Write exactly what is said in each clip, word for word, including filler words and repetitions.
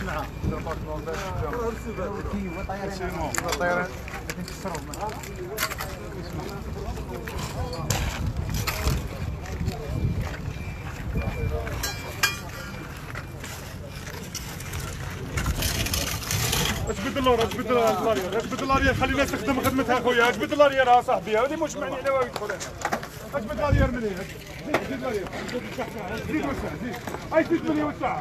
اجبد اللور اجبد اللاريا اجبد اللاريا خلي الناس تخدم خدمتها خويا اجبد اللاريا راه صاحبي هذه مش معني على واحد يدخل اجبد اللاريا من هنا زيد زيد اللاريا زيد وسع زيد اي زيد من وسع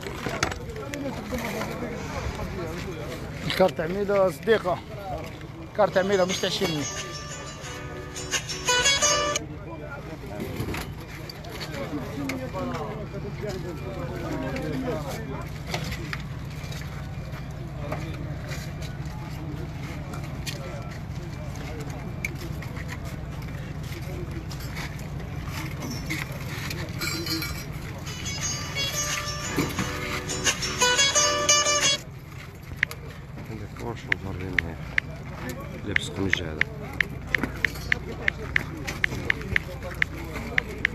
كارت عميله صديقه كارت عميله مش تاع شيرني واش موريني لابس قمجة هذا